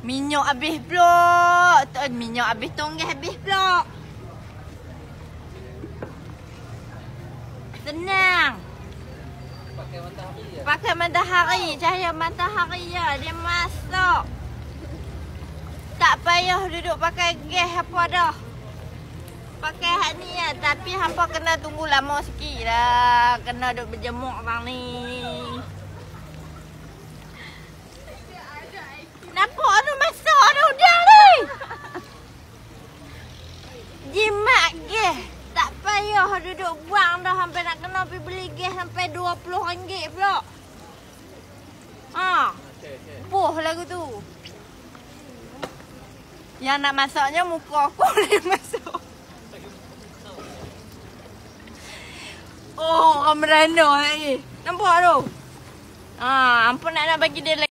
Minyak habis pula. Minyak habis, tonggak habis pula. Tenang. Pakai matahari. Cahaya matahari ya. Dia masuk. Tak payah duduk pakai gas apa dah. Pakai hak ni ya. Tapi hampa kena tunggu lama sikit lah. Kena duduk berjemur bang ni. Nampak tu masuk ada udang ni. Jimat gas. Tak payah duduk buang dah. Sampai nak kena pergi beli gas sampai RM20 pula. Puh lagu tu. Yang nak masaknya muka aku boleh masuk. Oh, orang merana lagi. Nampak tu? Ampun nak bagi dia lagi.